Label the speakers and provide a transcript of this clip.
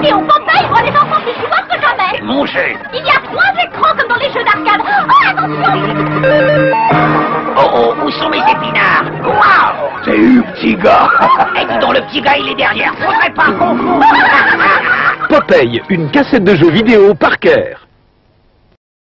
Speaker 1: vidéo Popeye voit les enfants plus souvent que jamais.
Speaker 2: C'est mon jeu.
Speaker 1: Il y a 3 écrans comme dans les jeux d'arcade. Oh, attention!
Speaker 2: Oh, où sont mes épinards? Waouh!
Speaker 3: C'est eu, petit gars.
Speaker 2: Eh, dis donc, le petit gars, il est derrière. Faudrait pas qu'on...
Speaker 4: Popeye, une cassette de jeux vidéo Parker.